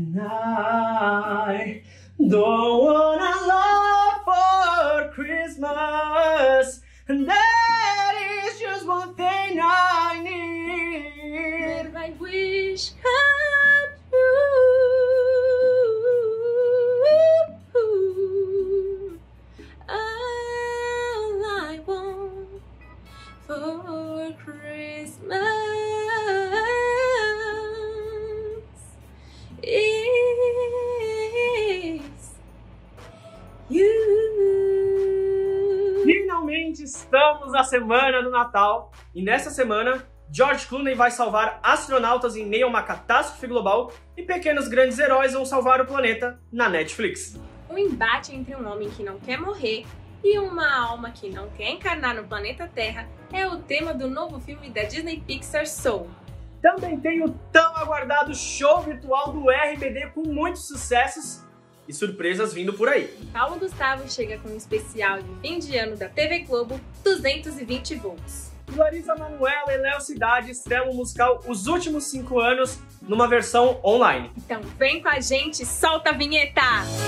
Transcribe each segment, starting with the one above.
And I don't wanna love for Christmas, and that is just one thing I need. But I wish come true. All I want for Christmas is you. Finalmente estamos na semana do Natal, e nessa semana George Clooney vai salvar astronautas em meio a uma catástrofe global e pequenos grandes heróis vão salvar o planeta na Netflix. Um embate entre um homem que não quer morrer e uma alma que não quer encarnar no planeta Terra é o tema do novo filme da Disney Pixar Soul. Também tem o tão aguardado show virtual do RBD com muitos sucessos e surpresas vindo por aí. Paulo Gustavo chega com um especial de fim de ano da TV Globo 220 volts. Larissa Manoela e Léo Cidade estrelam o musical Os Últimos 5 Anos numa versão online. Então vem com a gente, solta a vinheta!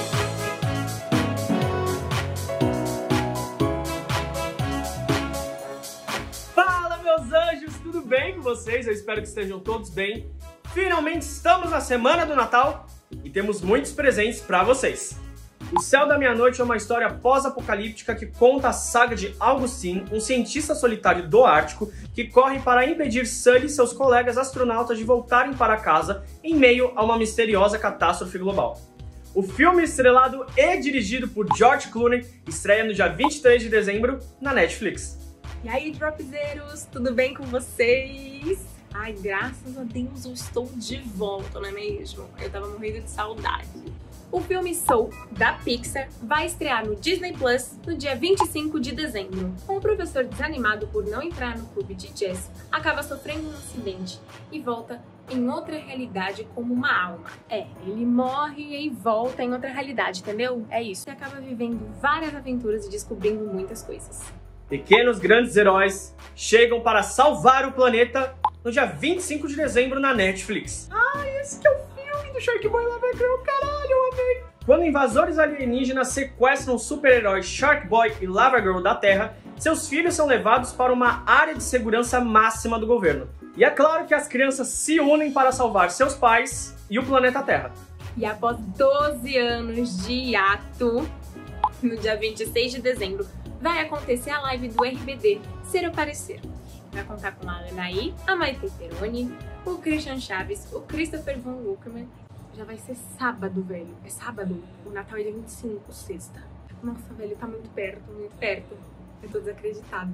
Fala, meus anjos, tudo bem com vocês? Eu espero que estejam todos bem. Finalmente estamos na semana do Natal e temos muitos presentes para vocês. O Céu da Meia-Noite é uma história pós-apocalíptica que conta a saga de Augustine, um cientista solitário do Ártico que corre para impedir Sully e seus colegas astronautas de voltarem para casa em meio a uma misteriosa catástrofe global. O filme, estrelado e dirigido por George Clooney, estreia no dia 23 de dezembro na Netflix. E aí, Dropzeiros, tudo bem com vocês? Ai, graças a Deus eu estou de volta, não é mesmo? Eu tava morrendo de saudade. O filme Soul, da Pixar, vai estrear no Disney Plus no dia 25 de dezembro. Um professor desanimado por não entrar no clube de jazz acaba sofrendo um acidente e volta em outra realidade como uma alma. Ele morre e volta em outra realidade, entendeu? É isso. Ele acaba vivendo várias aventuras e descobrindo muitas coisas. Pequenos grandes heróis chegam para salvar o planeta no dia 25 de dezembro na Netflix. Esse que é o filme do Shark Boy e Lava Girl, caralho, eu amei! Quando invasores alienígenas sequestram os super-heróis Shark Boy e Lava Girl da Terra, seus filhos são levados para uma área de segurança máxima do governo. E é claro que as crianças se unem para salvar seus pais e o planeta Terra. E após 12 anos de hiato, no dia 26 de dezembro, vai acontecer a live do RBD Ser ou Parecer. Vai contar com a Anaí, a Maite Peroni, o Christian Chaves, o Christopher Von Luckerman. Já vai ser sábado, velho. É sábado. O Natal é dia 25, sexta. Nossa, velho, tá muito perto, muito perto. Eu tô desacreditada.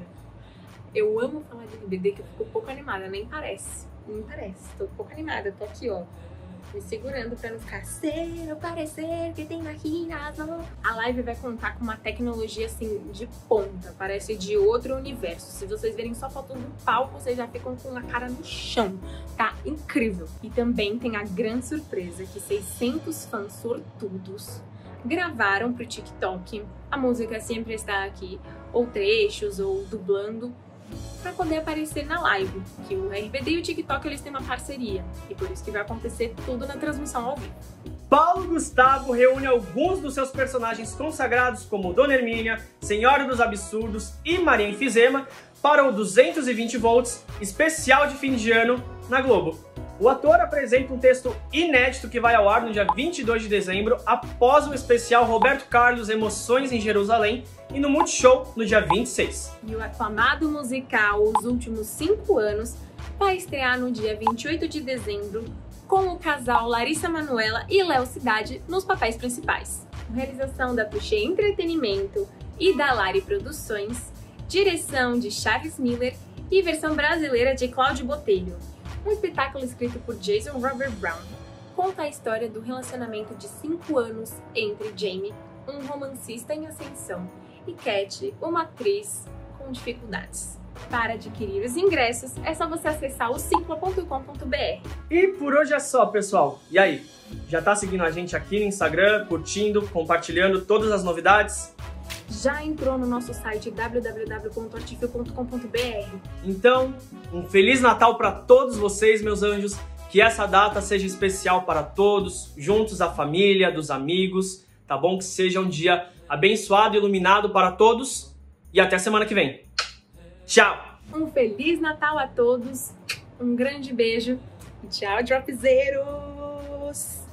Eu amo falar de RBD, que eu fico um pouco animada. Nem parece. Nem parece. Tô um pouco animada. Tô aqui, ó, me segurando pra não ficar ser ou parecer que tem aqui na zona. A live vai contar com uma tecnologia assim de ponta, parece de outro universo. Se vocês verem só fotos do palco, vocês já ficam com a cara no chão. Tá incrível. E também tem a grande surpresa que 600 fãs sortudos gravaram pro TikTok a música Sempre Está Aqui, ou trechos, ou dublando, para poder aparecer na live, que o RBD e o TikTok eles têm uma parceria, e por isso que vai acontecer tudo na transmissão ao vivo. Paulo Gustavo reúne alguns dos seus personagens consagrados como Dona Hermínia, Senhora dos Absurdos e Maria Enfisema para o 220 volts especial de fim de ano na Globo. O ator apresenta um texto inédito que vai ao ar no dia 22 de dezembro, após o especial Roberto Carlos Emoções em Jerusalém, e no Multishow no dia 26. E o aclamado musical Os Últimos 5 Anos vai estrear no dia 28 de dezembro com o casal Larissa Manoela e Léo Cidade nos papéis principais. Realização da Puxê Entretenimento e da Lari Produções, direção de Charles Miller e versão brasileira de Cláudio Botelho. Um espetáculo escrito por Jason Robert Brown conta a história do relacionamento de 5 anos entre Jamie, um romancista em ascensão, e Cat, uma atriz com dificuldades. Para adquirir os ingressos, é só você acessar o ciclo.com.br. E por hoje é só, pessoal. E aí? Já tá seguindo a gente aqui no Instagram, curtindo, compartilhando todas as novidades? Já entrou no nosso site www.artifio.com.br? Então, um Feliz Natal para todos vocês, meus anjos. Que essa data seja especial para todos, juntos da família, dos amigos, tá bom? Que seja um dia abençoado e iluminado para todos. E até semana que vem. Tchau! Um Feliz Natal a todos, um grande beijo e tchau, Dropzeiros!